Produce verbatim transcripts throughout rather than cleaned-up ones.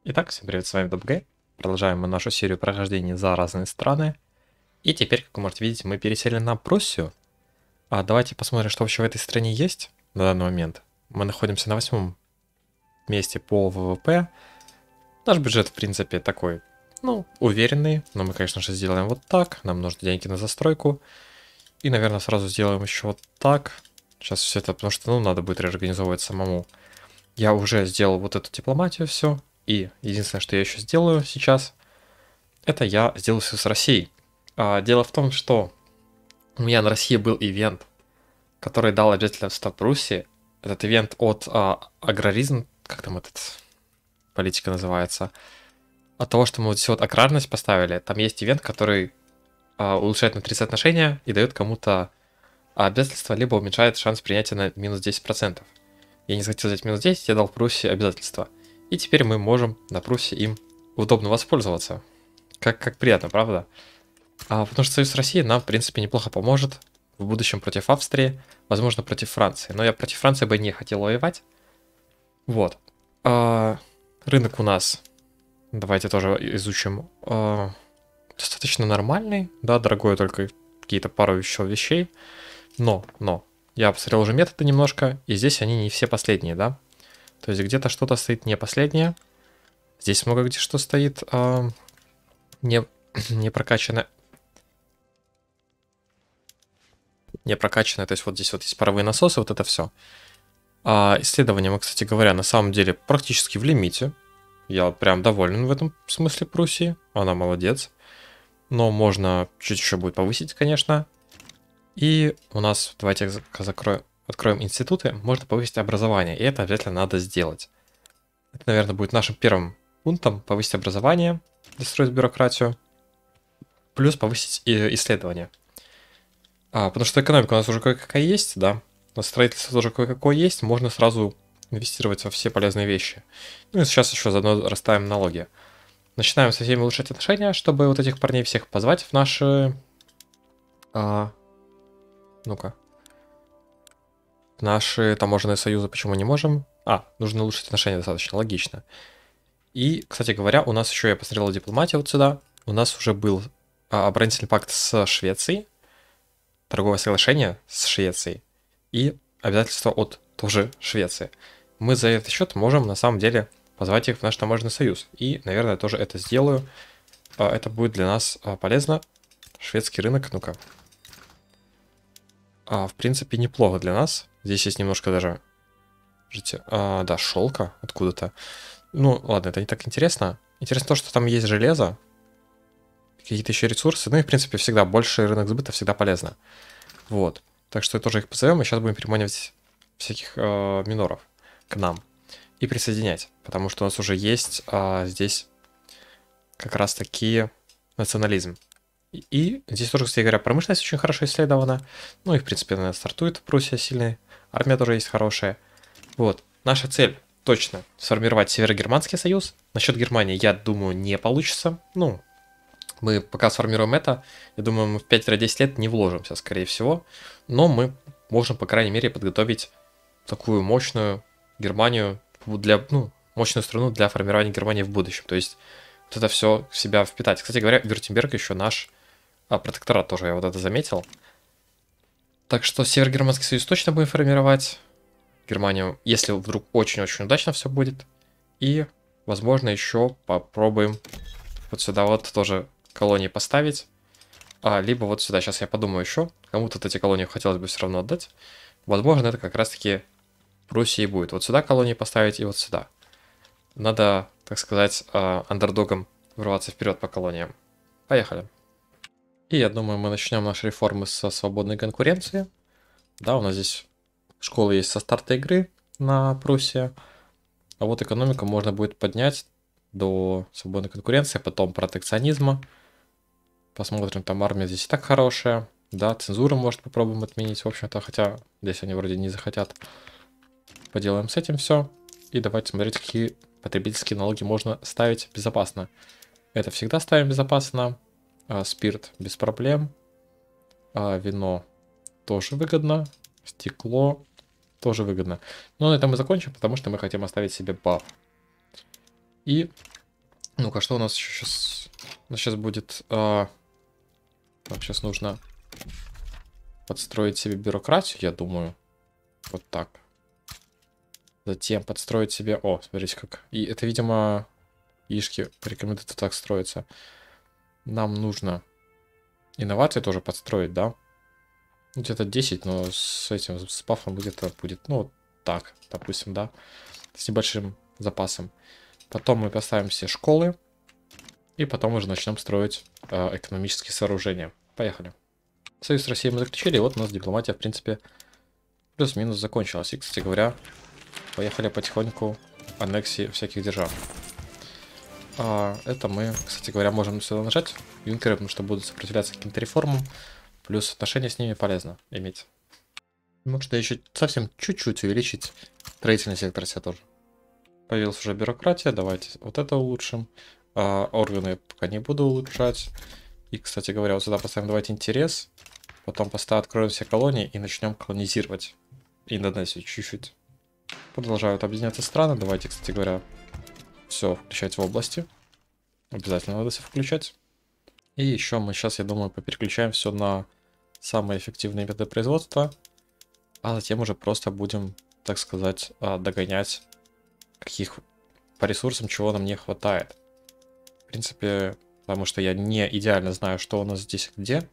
Итак, всем привет, с вами ДобГ. Продолжаем мы нашу серию прохождений за разные страны. И теперь, как вы можете видеть, мы пересели на Пруссию. А давайте посмотрим, что вообще в этой стране есть на данный момент. Мы находимся на восьмом месте по ВВП. Наш бюджет, в принципе, такой, ну, уверенный. Но мы, конечно же, сделаем вот так. Нам нужны деньги на застройку. И, наверное, сразу сделаем еще вот так. Сейчас все это, потому что, ну, надо будет реорганизовывать самому. Я уже сделал вот эту дипломатию, все. И единственное, что я еще сделаю сейчас, это я сделаю все с Россией. А, дело в том, что у меня на России был ивент, который дал обязательство Пруссии. Этот ивент от а, аграризм, как там этот политика называется, от того, что мы вот все вот аграрность поставили, там есть ивент, который а, улучшает на тридцать отношения и дает кому-то обязательство, либо уменьшает шанс принятия на минус десять процентов. Я не захотел взять минус десять, я дал Пруссии обязательство. И теперь мы можем на Пруссии им удобно воспользоваться. Как, как приятно, правда? А, потому что Союз России нам, в принципе, неплохо поможет в будущем против Австрии, возможно, против Франции. Но я против Франции бы не хотел воевать. Вот. А, рынок у нас, давайте тоже изучим, а, достаточно нормальный. Да, дорогой, только какие-то пару еще вещей. Но, но, я посмотрел уже методы немножко, и здесь они не все последние, да? То есть где-то что-то стоит не последнее. Здесь много где что стоит а, не, не прокачанное. Не прокачанное. То есть вот здесь вот есть паровые насосы, вот это все. А исследования мы, кстати говоря, на самом деле практически в лимите. Я прям доволен в этом смысле Пруссии. Она молодец. Но можно чуть еще будет повысить, конечно. И у нас, давайте закроем. Откроем институты, можно повысить образование, и это обязательно надо сделать. Это, наверное, будет нашим первым пунктом: повысить образование, достроить бюрократию, плюс повысить исследования. А, потому что экономика у нас уже кое-какая есть, да, у нас строительство тоже кое-какое есть, можно сразу инвестировать во все полезные вещи. Ну и сейчас еще заодно расставим налоги. Начинаем со всеми улучшать отношения, чтобы вот этих парней всех позвать в наши... А... Ну-ка. Наши таможенные союзы почему не можем? А, нужно улучшить отношения, достаточно логично. И, кстати говоря, у нас еще, я посмотрел дипломатию вот сюда. У нас уже был а, оборонительный пакт с Швецией, торговое соглашение с Швецией и обязательства от тоже Швеции. Мы за этот счет можем на самом деле позвать их в наш таможенный союз. И, наверное, тоже это сделаю. А, это будет для нас а, полезно. Шведский рынок, ну-ка. А, в принципе, неплохо для нас. Здесь есть немножко даже, а, да, шелка откуда-то. Ну, ладно, это не так интересно. Интересно то, что там есть железо, какие-то еще ресурсы. Ну и, в принципе, всегда больше рынок сбыта всегда полезно. Вот. Так что тоже их позовем, и сейчас будем переманивать всяких э, миноров к нам и присоединять. Потому что у нас уже есть э, здесь как раз таки национализм. И, и здесь тоже, кстати говоря, промышленность очень хорошо исследована. Ну и, в принципе, она стартует Пруссия сильная. Армия тоже есть хорошая. Вот. Наша цель точно сформировать Северогерманский союз. Насчет Германии, я думаю, не получится. Ну, мы пока сформируем это, я думаю, мы в пять-десять лет не вложимся, скорее всего. Но мы можем, по крайней мере, подготовить такую мощную Германию, для, ну, мощную страну для формирования Германии в будущем. То есть вот это все в себя впитать. Кстати говоря, Вюртемберг еще наш а, протекторат тоже, я вот это заметил. Так что Северогерманский союз точно будем формировать. Германию, если вдруг очень-очень удачно все будет. И, возможно, еще попробуем вот сюда вот тоже колонии поставить. А, либо вот сюда. Сейчас я подумаю еще. Кому-то эти колонии хотелось бы все равно отдать. Возможно, это как раз-таки Пруссия и будет. Вот сюда колонии поставить и вот сюда. Надо, так сказать, андердогом врываться вперед по колониям. Поехали. И я думаю, мы начнем наши реформы со свободной конкуренции. Да, у нас здесь школы есть со старта игры на Пруссии. А вот экономику можно будет поднять до свободной конкуренции, потом протекционизма. Посмотрим, там армия здесь и так хорошая. Да, цензуру может попробуем отменить, в общем-то, хотя здесь они вроде не захотят. Поделаем с этим все. И давайте смотреть, какие потребительские налоги можно ставить безопасно. Это всегда ставим безопасно. А, спирт без проблем. А, вино тоже выгодно. Стекло тоже выгодно. Но на этом мы закончим, потому что мы хотим оставить себе баф. И Ну-ка, что у нас еще сейчас? У нас сейчас будет... А... Нам сейчас нужно подстроить себе бюрократию, я думаю. Вот так. Затем подстроить себе... О, смотрите как. И это, видимо, ишки рекомендуют так строиться. Нам нужно инновации тоже подстроить, да? Где-то десять, но с этим, с пафом где-то будет, ну, вот так, допустим, да? С небольшим запасом. Потом мы поставим все школы. И потом уже начнем строить э, экономические сооружения. Поехали. Союз с Россией мы заключили, и вот у нас дипломатия, в принципе, плюс-минус закончилась. И, кстати говоря, поехали потихоньку аннексии всяких держав. А, это мы, кстати говоря, можем сюда нажать. Юнкеры, потому что будут сопротивляться каким-то реформам. Плюс отношения с ними полезно иметь. Можно еще совсем чуть-чуть увеличить строительный сектор себе тоже. Появилась уже бюрократия, давайте вот это улучшим. А, органы пока не буду улучшать. И, кстати говоря, вот сюда поставим давайте интерес. Потом поставим, откроем все колонии и начнем колонизировать Индонезию чуть-чуть. Продолжают объединяться страны. Давайте, кстати говоря, все включать в области. Обязательно надо все включать. И еще мы сейчас, я думаю, попереключаем все на самые эффективные методы производства. А затем уже просто будем, так сказать, догонять, каких по ресурсам, чего нам не хватает. В принципе, потому что я не идеально знаю, что у нас здесь где.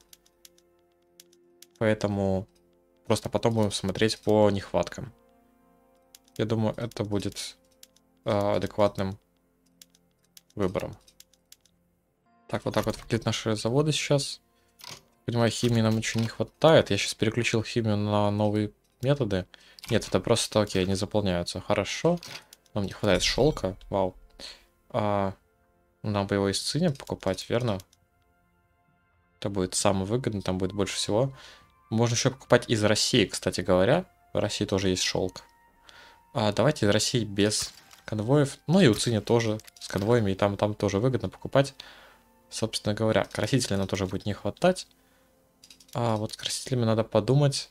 Поэтому просто потом будем смотреть по нехваткам. Я думаю, это будет э, адекватным выбором. Так, вот так вот выглядят наши заводы сейчас. Понимаю, химии нам еще не хватает. Я сейчас переключил химию на новые методы. Нет, это просто, окей, они заполняются. Хорошо. Нам не хватает шелка. Вау. А, нам бы его из Цини покупать, верно? Это будет самое выгодное, там будет больше всего. Можно еще покупать из России, кстати говоря. В России тоже есть шелк. А, давайте из России без конвоев. Ну и у Цини тоже с конвоями. И там, и там тоже выгодно покупать. Собственно говоря, красителей нам тоже будет не хватать. А вот с красителями надо подумать.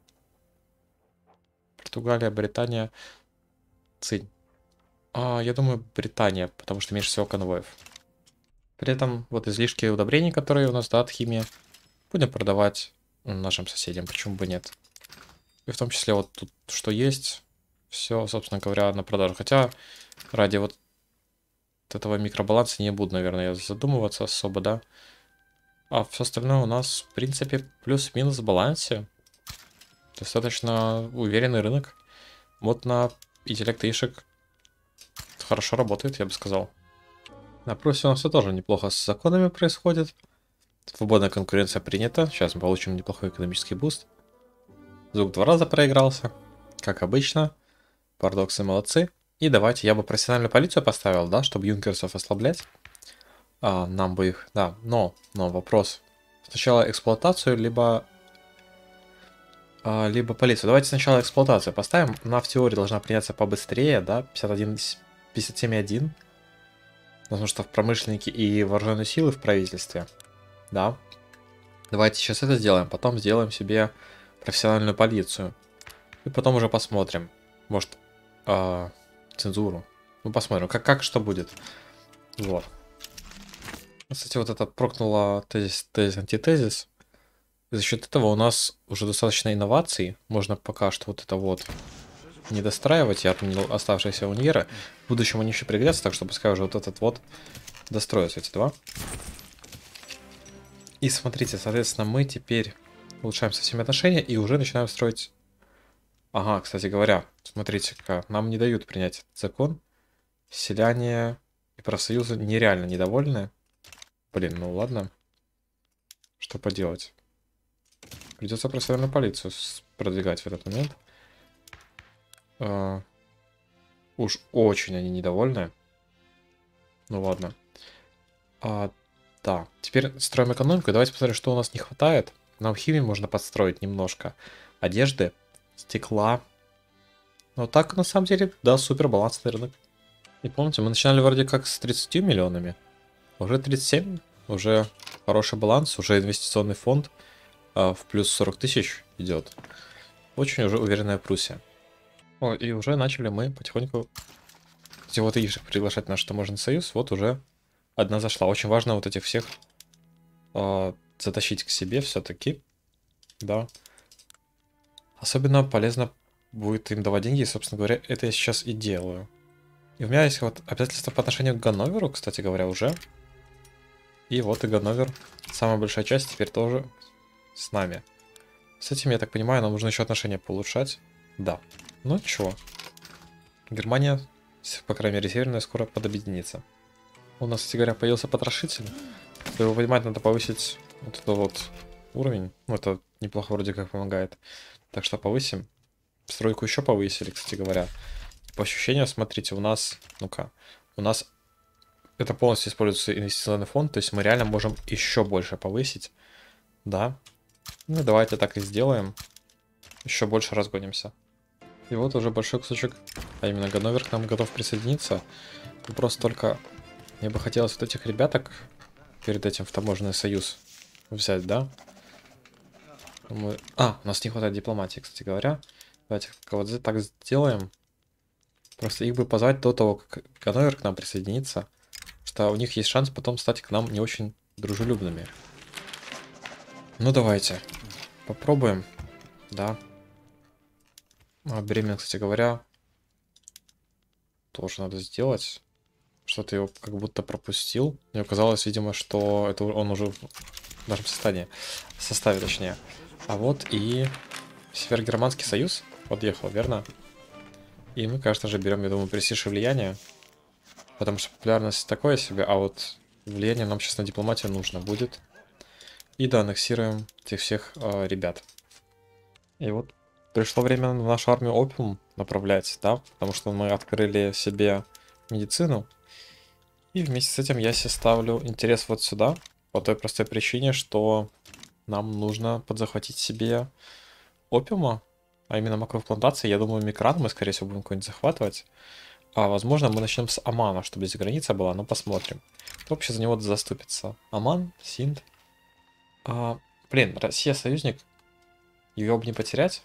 Португалия, Британия, Цинь. А, я думаю, Британия, потому что меньше всего конвоев. При этом вот излишки удобрений, которые у нас, да, от химии, будем продавать нашим соседям, почему бы нет. И в том числе вот тут что есть, все, собственно говоря, на продажу. Хотя ради вот этого микробаланса не буду, наверное, задумываться особо, да. А все остальное у нас, в принципе, плюс-минус в балансе. Достаточно уверенный рынок. Вот на интеллект ишек хорошо работает, я бы сказал. На Пруссии у нас все тоже неплохо с законами происходит. Свободная конкуренция принята. Сейчас мы получим неплохой экономический буст. Звук два раза проигрался. Как обычно. Парадоксы молодцы. И давайте я бы профессиональную полицию поставил, да, чтобы юнкерсов ослаблять. А, нам бы их... Да, но, но вопрос. Сначала эксплуатацию, либо... А, либо полицию. Давайте сначала эксплуатацию поставим. Она в теории должна приняться побыстрее, да, пятьдесят один, пятьдесят семь один. Потому что в промышленники и вооруженные силы в правительстве. Да. Давайте сейчас это сделаем. Потом сделаем себе профессиональную полицию. И потом уже посмотрим. Может, э, цензуру. Ну, посмотрим, как, как что будет. Вот. Кстати, вот это прокнуло тезис, тезис, антитезис. И за счет этого у нас уже достаточно инноваций. Можно пока что вот это вот не достраивать. Я отменил оставшиеся универа. В будущем они еще пригодятся, так что пускай уже вот этот вот достроятся, эти два. И смотрите, соответственно, мы теперь улучшаем со всеми отношения и уже начинаем строить... Ага, кстати говоря, смотрите-ка, нам не дают принять этот закон. Селяне и профсоюзы нереально недовольны. Блин, ну ладно. Что поделать? Придется профессиональную полицию продвигать в этот момент. Uh, уж очень они недовольны. Ну ладно. А, да, теперь строим экономику. Давайте посмотрим, что у нас не хватает. Нам химии можно подстроить немножко. Одежды, стекла. Но так, на самом деле, да, супер балансный рынок. И помните, мы начинали вроде как с тридцатью миллионами. Уже тридцать семь. Уже хороший баланс. Уже инвестиционный фонд а, в плюс сорок тысяч идет. Очень уже уверенная Пруссия. О, и уже начали мы потихоньку... Кстати, вот их приглашать в наш таможенный союз. Вот уже одна зашла. Очень важно вот этих всех э, затащить к себе все-таки. Да. Особенно полезно будет им давать деньги, и, собственно говоря, это я сейчас и делаю. И у меня есть вот обязательства по отношению к Ганноверу, кстати говоря, уже. И вот и Ганновер. Самая большая часть теперь тоже с нами. С этим, я так понимаю, нам нужно еще отношения улучшать. Да. Ну ничего. Германия, по крайней мере, северная, скоро подобъединится. У нас, кстати говоря, появился потрошитель. Чтобы его понимать, надо повысить вот этот вот уровень. Ну, это неплохо вроде как помогает. Так что повысим. Стройку еще повысили, кстати говоря. По ощущениям, смотрите, у нас... Ну-ка. У нас это полностью используется инвестиционный фонд. То есть мы реально можем еще больше повысить. Да. Ну, давайте так и сделаем. Еще больше разгонимся. И вот уже большой кусочек, а именно Ганновер к нам готов присоединиться. И просто только мне бы хотелось вот этих ребяток перед этим в таможенный союз взять, да? Мы... А, у нас не хватает дипломатии, кстати говоря. Давайте вот так сделаем. Просто их бы позвать до того, как Ганновер к нам присоединится. Что у них есть шанс потом стать к нам не очень дружелюбными. Ну давайте. Попробуем. Да. А Бремен, кстати говоря, тоже надо сделать. Что-то его как будто пропустил. Мне казалось, видимо, что это он уже в нашем составе. Составе, точнее. А вот и Северогерманский союз подъехал, верно? И мы, конечно же, берем, я думаю, престиж и влияние. Потому что популярность такое себе, а вот влияние нам сейчас на дипломатию нужно будет. И да, аннексируем этих всех э, ребят. И вот пришло время в нашу армию опиум направлять, да, потому что мы открыли себе медицину. И вместе с этим я себе ставлю интерес вот сюда, по той простой причине, что нам нужно подзахватить себе опиума, а именно маковых плантаций. Я думаю, Микран мы, скорее всего, будем какой-нибудь захватывать. А возможно, мы начнем с Омана, чтобы здесь граница была, но посмотрим. Кто вообще за него заступится? Оман, Синд. А, блин, Россия союзник. Ее бы не потерять.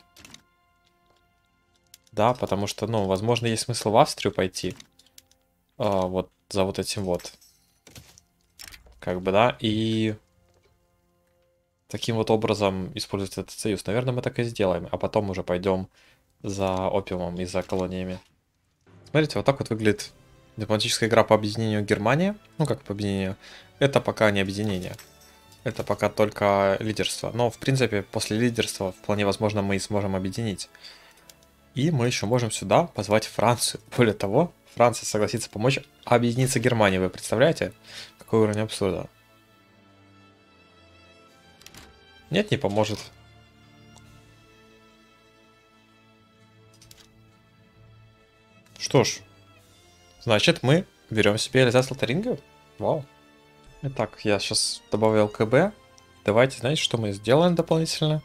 Да, потому что, ну, возможно, есть смысл в Австрию пойти. А, вот за вот этим вот. Как бы, да, и таким вот образом использовать этот союз. Наверное, мы так и сделаем. А потом уже пойдем за опиумом и за колониями. Смотрите, вот так вот выглядит дипломатическая игра по объединению Германии. Ну, как по объединению. Это пока не объединение. Это пока только лидерство. Но, в принципе, после лидерства вполне возможно мы и сможем объединить. И мы еще можем сюда позвать Францию. Более того, Франция согласится помочь объединиться Германии. Вы представляете? Какой уровень абсурда? Нет, не поможет. Что ж, значит, мы берем себе Эльзас Лотарингию. Вау. Итак, я сейчас добавил КБ. Давайте, знаете, что мы сделаем дополнительно?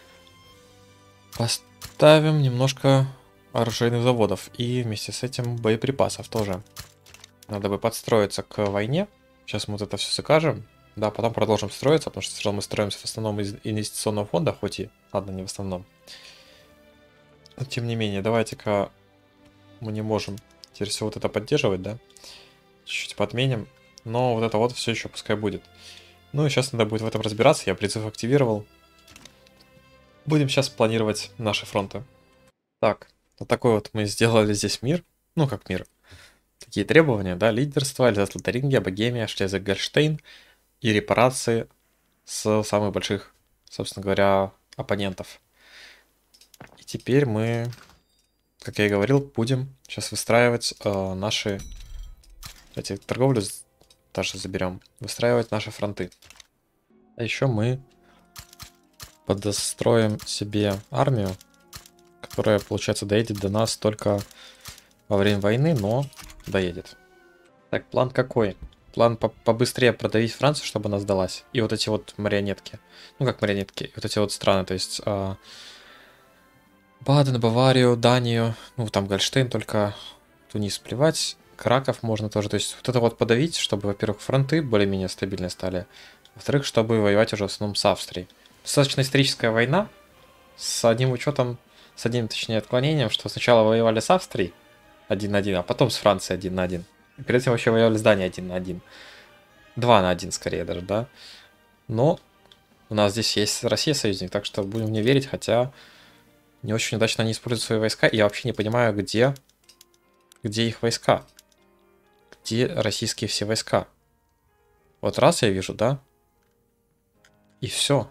Поставим немножко оружейных заводов. И вместе с этим боеприпасов тоже. Надо бы подстроиться к войне. Сейчас мы вот это все закажем. Да, потом продолжим строиться, потому что сначала мы строимся в основном из инвестиционного фонда, хоть и, ладно, не в основном. Но тем не менее, давайте-ка мы не можем теперь все вот это поддерживать, да? Чуть-чуть подменим. Но вот это вот все еще пускай будет. Ну и сейчас надо будет в этом разбираться. Я призыв активировал. Будем сейчас планировать наши фронты. Так, вот такой вот мы сделали здесь мир. Ну, как мир. Такие требования, да? Лидерство, Эльзас Лотарингия, Богемия, Шлезвиг-Гольштейн. И репарации с самых больших, собственно говоря, оппонентов. И теперь мы, как я и говорил, будем сейчас выстраивать э, наши... Эти торговлю даже заберем. Выстраивать наши фронты. А еще мы подостроим себе армию, которая, получается, доедет до нас только во время войны, но доедет. Так, план какой? План по побыстрее продавить Францию, чтобы она сдалась. И вот эти вот марионетки. Ну, как марионетки. Вот эти вот страны, то есть... Э, Баден, Баварию, Данию. Ну, там Гольштейн, только Тунис плевать. Краков можно тоже. То есть вот это вот подавить, чтобы, во-первых, фронты более-менее стабильные стали. Во-вторых, чтобы воевать уже в основном с Австрией. Достаточно историческая война. С одним учетом, с одним, точнее, отклонением, что сначала воевали с Австрией один на один, а потом с Францией один на один. И перед этим вообще воевали с Данией один на один. два на один скорее даже, да. Но у нас здесь есть Россия союзник, так что будем мне верить, хотя не очень удачно они используют свои войска. И я вообще не понимаю, где, где их войска. Где российские все войска. Вот раз я вижу, да? И все.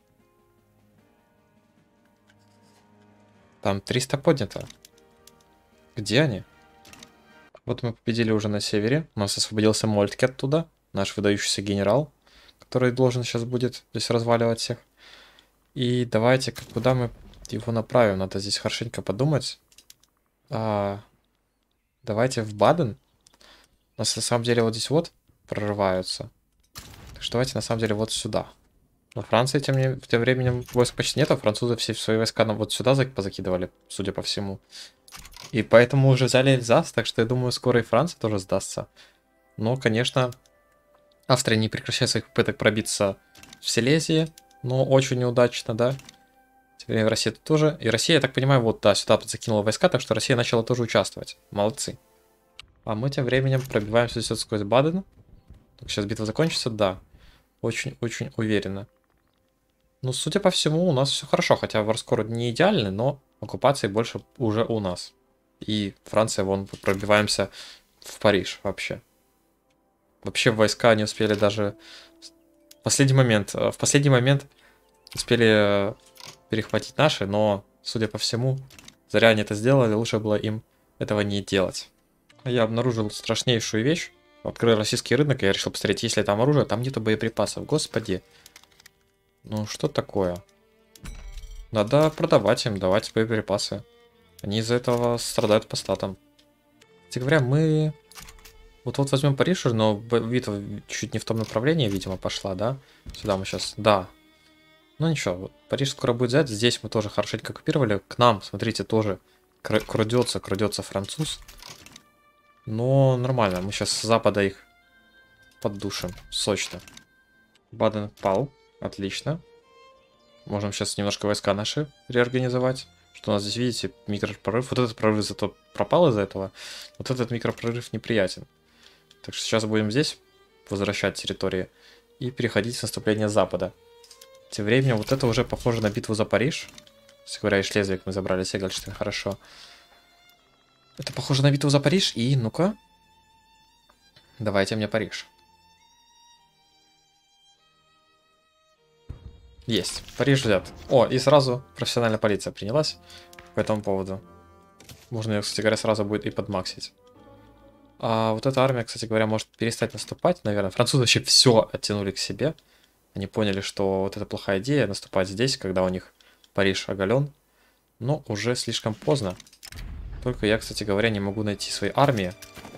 Там триста поднято. Где они? Вот мы победили уже на севере. У нас освободился Мольтке оттуда. Наш выдающийся генерал, который должен сейчас будет здесь разваливать всех. И давайте, куда мы его направим? Надо здесь хорошенько подумать. А, давайте в Баден. У нас на самом деле вот здесь вот прорываются. Так что давайте на самом деле вот сюда. Но Франции тем, не, тем временем войск почти нет, а французы все свои войска нам вот сюда позакидывали, судя по всему. И поэтому уже взяли Эльзас, так что я думаю, скоро и Франция тоже сдастся. Но, конечно, Австрия не прекращает своих попыток пробиться в Силезии, но очень неудачно, да. Теперь в России тоже. И Россия, я так понимаю, вот да, сюда закинула войска, так что Россия начала тоже участвовать. Молодцы. А мы тем временем пробиваемся здесь сквозь Баден. Сейчас битва закончится, да. Очень-очень уверенно. Ну, судя по всему, у нас все хорошо, хотя Варскор не идеальный, но оккупации больше уже у нас. И Франция, вон, пробиваемся в Париж вообще. Вообще войска не успели даже... В последний момент, в последний момент успели перехватить наши, но, судя по всему, зря они это сделали, лучше было им этого не делать. Я обнаружил страшнейшую вещь. Открыл российский рынок, и я решил посмотреть, есть ли там оружие, там нету боеприпасов. Господи. Ну, что такое? Надо продавать им, давать боеприпасы. Они из-за этого страдают по статам. Кстати говоря, мы... Вот-вот возьмем Париж, но битва чуть не в том направлении, видимо, пошла, да? Сюда мы сейчас... Да. Ну ничего, вот Париж скоро будет взять. Здесь мы тоже хорошенько оккупировали. К нам, смотрите, тоже крадется, крадется француз. Но нормально, мы сейчас с запада их поддушим. Сочно. Баден пал. Отлично. Можем сейчас немножко войска наши реорганизовать. Что у нас здесь, видите, микропрорыв. Вот этот прорыв зато пропал из-за этого. Вот этот микропрорыв неприятен. Так что сейчас будем здесь возвращать территории и переходить с наступления с запада. Тем временем вот это уже похоже на битву за Париж. Кстати говоря, и Шлезвиг мы забрали, Сегальштейн, хорошо. Это похоже на битву за Париж. И, ну-ка, давайте мне Париж. Есть. Париж взят. О, и сразу профессиональная полиция принялась по этому поводу. Можно ее, кстати говоря, сразу будет и подмаксить. А вот эта армия, кстати говоря, может перестать наступать, наверное. Французы вообще все оттянули к себе. Они поняли, что вот это плохая идея наступать здесь, когда у них Париж оголен. Но уже слишком поздно. Только я, кстати говоря, не могу найти свои армии.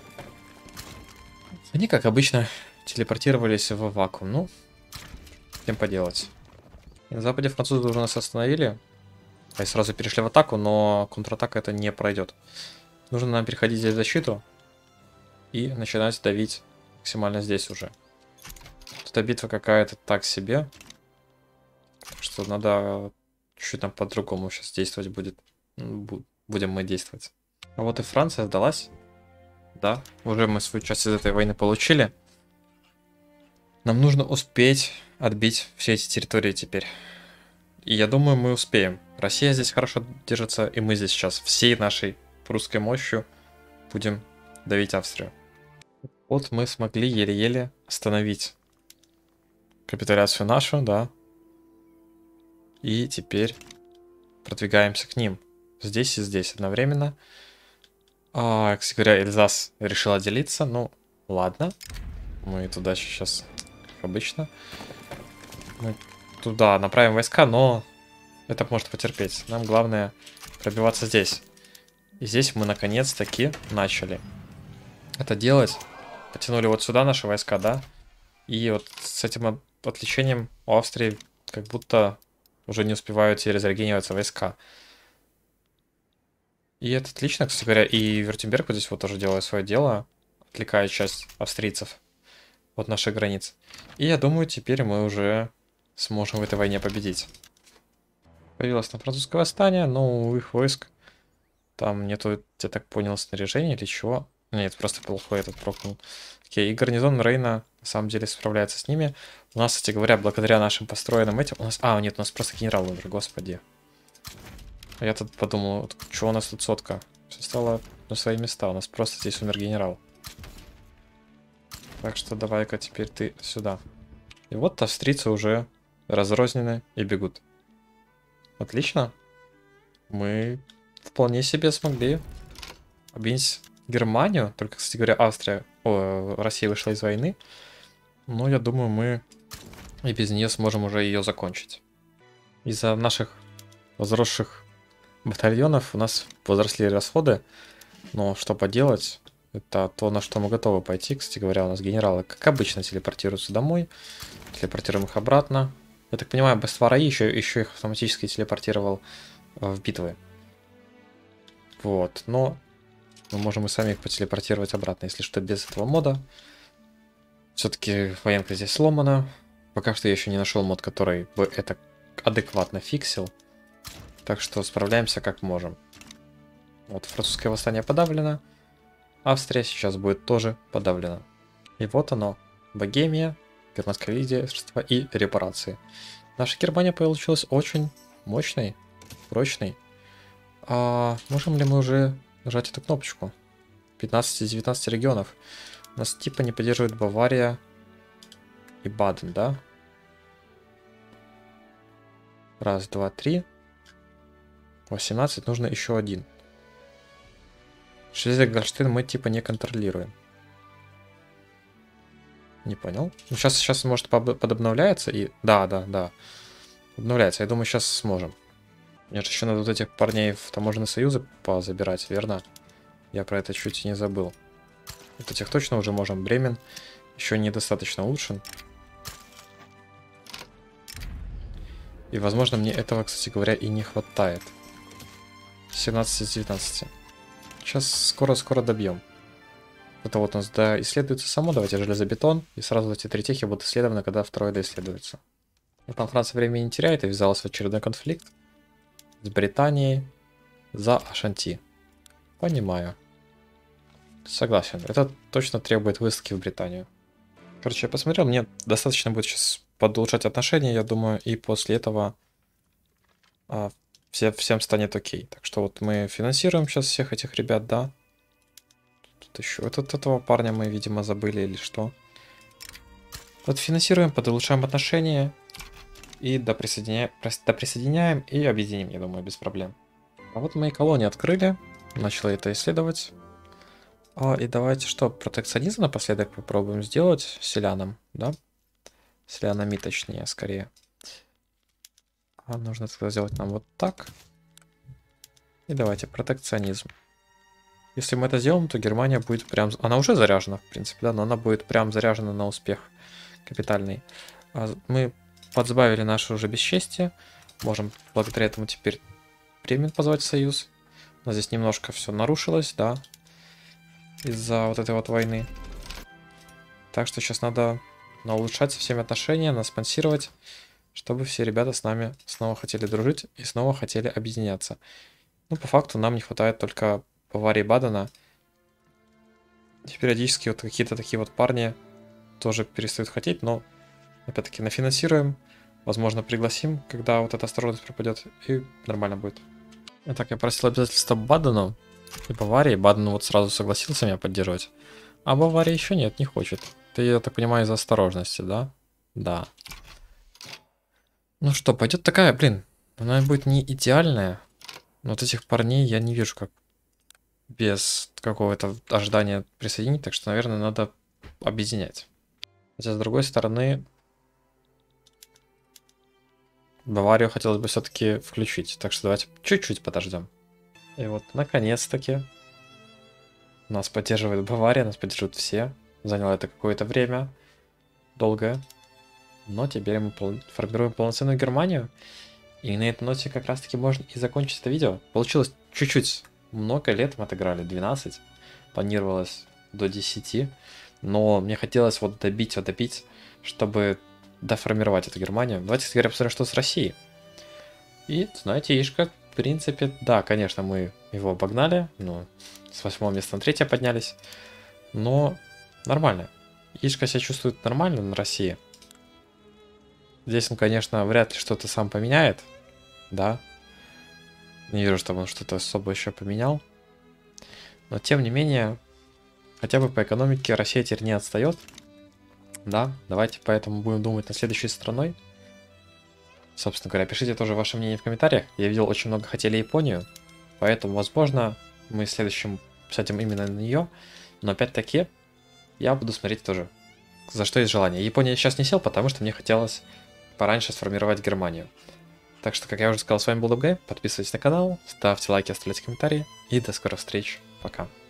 Они, как обычно, телепортировались в вакуум. Ну, чем поделать. На западе французы уже нас остановили. И сразу перешли в атаку, но контратака это не пройдет. Нужно нам переходить здесь в защиту. И начинать давить максимально здесь уже. Эта битва какая-то так себе. Так что надо чуть-чуть там по-другому сейчас действовать будет. Будем мы действовать. А вот и Франция сдалась. Да, уже мы свою часть из этой войны получили. Нам нужно успеть отбить все эти территории теперь. И я думаю, мы успеем. Россия здесь хорошо держится, и мы здесь сейчас всей нашей прусской мощью будем давить Австрию. Вот мы смогли еле-еле остановить капитуляцию нашу, да. И теперь продвигаемся к ним. Здесь и здесь одновременно. А, кстати говоря, Эльзас решил отделиться. Ну, ладно. Мы туда сейчас, как обычно. Мы туда направим войска, но это может потерпеть. Нам главное пробиваться здесь. И здесь мы наконец-таки начали это делать. Потянули вот сюда наши войска, да? И вот с этим отличением у Австрии как будто уже не успевают и разрегениваться войска. И это отлично, кстати говоря. И Вюртемберг вот здесь вот тоже делает свое дело, отвлекая часть австрийцев от наших границ. И я думаю, теперь мы уже сможем в этой войне победить. Появилось там французское восстание, но у их войск там нету, я так понял, снаряжения или чего. Нет, просто плохой этот прокнул. Окей, и гарнизон Рейна на самом деле справляется с ними. У нас, кстати говоря, благодаря нашим построенным этим... У нас... А, нет, у нас просто генерал умер, господи. А я тут подумал, вот, что у нас тут сотка? Все стало на свои места, у нас просто здесь умер генерал. Так что давай-ка теперь ты сюда. И вот австрийцы уже разрознены и бегут. Отлично. Мы вполне себе смогли объединить Германию. Только, кстати говоря, Австрия... О, Россия вышла из войны. Но я думаю, мы и без нее сможем уже ее закончить. Из-за наших возросших батальонов у нас возросли расходы. Но что поделать... Это то, на что мы готовы пойти. Кстати говоря, у нас генералы, как обычно, телепортируются домой. Телепортируем их обратно. Я так понимаю, Бествараи еще, еще их автоматически телепортировал в битвы. Вот, но мы можем и сами их потелепортировать обратно, если что, без этого мода. Все-таки военка здесь сломана. Пока что я еще не нашел мод, который бы это адекватно фиксил. Так что справляемся как можем. Вот, французское восстание подавлено. Австрия сейчас будет тоже подавлена. И вот оно. Богемия, германское лидерство и репарации. Наша Германия получилась очень мощной, прочной. А можем ли мы уже нажать эту кнопочку? пятнадцать из девятнадцати регионов. У нас типа не поддерживает Бавария и Баден, да? Раз, два, три. восемнадцать, нужно еще один. Шлезвиг-Гольштейн мы типа не контролируем. Не понял. Ну, сейчас, сейчас может подобновляется и... Да, да, да. Обновляется. Я думаю, сейчас сможем. Мне же еще надо вот этих парней в таможенные союзы позабирать, верно? Я про это чуть не забыл. Вот этих точно уже можем. Бремен еще недостаточно улучшен. И, возможно, мне этого, кстати говоря, и не хватает. семнадцать из девятнадцати. Сейчас скоро-скоро добьем. Это вот у нас доисследуется само. Давайте железобетон. И сразу эти три техи будут исследованы, когда второе доисследуется. И там Франция времени не теряет и ввязалась в очередной конфликт с Британией за Ашанти. Понимаю. Согласен. Это точно требует высадки в Британию. Короче, я посмотрел. Мне достаточно будет сейчас подулучшать отношения, я думаю. И после этого а, все, всем станет окей. Так что вот мы финансируем сейчас всех этих ребят, да. Тут еще этот, этого парня мы, видимо, забыли или что. Вот финансируем, подулучшаем отношения. И доприсоединяем, доприсоединяем и объединим, я думаю, без проблем. А вот мои колонии открыли. Начал это исследовать. А, и давайте что, протекционизм напоследок попробуем сделать селянам, да? Селянами точнее, скорее. А нужно это сделать нам вот так. И давайте протекционизм. Если мы это сделаем, то Германия будет прям... Она уже заряжена, в принципе, да, но она будет прям заряжена на успех капитальный. А мы подсбавили наше уже бесчестие. Можем благодаря этому теперь Бремен позвать в союз. У нас здесь немножко все нарушилось, да. Из-за вот этой вот войны. Так что сейчас надо улучшать со всеми отношения, наспонсировать, чтобы все ребята с нами снова хотели дружить и снова хотели объединяться. Ну, по факту нам не хватает только Баварии и Бадена. И периодически вот какие-то такие вот парни тоже перестают хотеть, но опять-таки нафинансируем. Возможно, пригласим, когда вот эта осторожность пропадет, и нормально будет. Итак, я просил обязательства Бадену и Баварии. Баден вот сразу согласился меня поддерживать. А Бавария еще нет, не хочет. Ты, я так понимаю, из-за осторожности, да? Да. Ну что, пойдет такая, блин, она будет не идеальная. Но вот этих парней я не вижу как без какого-то ожидания присоединить. Так что, наверное, надо объединять. Хотя, с другой стороны, Баварию хотелось бы все-таки включить. Так что давайте чуть-чуть подождем. И вот, наконец-таки, нас поддерживает Бавария, нас поддерживают все. Заняло это какое-то время. Долгое. Но теперь мы пол... формируем полноценную Германию. И на этой ноте как раз-таки можно и закончить это видео. Получилось чуть-чуть. Много лет мы отыграли, двенадцать. Планировалось до десяти. Но мне хотелось вот добить, вот добить, чтобы доформировать эту Германию. Давайте, кстати говоря, посмотрим, что с Россией. И, знаете, Ишка, в принципе, да, конечно, мы его обогнали. Ну, с восьмого места на третье поднялись. Но нормально. Ишка себя чувствует нормально на России. Здесь он, конечно, вряд ли что-то сам поменяет. Да. Не вижу, чтобы он что-то особо еще поменял. Но, тем не менее, хотя бы по экономике Россия теперь не отстает. Да, давайте поэтому будем думать над следующей страной. Собственно говоря, пишите тоже ваше мнение в комментариях. Я видел, очень много хотели Японию. Поэтому, возможно, мы в следующем сядем именно на нее. Но опять-таки, я буду смотреть тоже, за что есть желание. Япония сейчас не сел, потому что мне хотелось пораньше сформировать Германию. Так что, как я уже сказал, с вами был ДабГей. Подписывайтесь на канал, ставьте лайки, оставляйте комментарии. И до скорых встреч. Пока.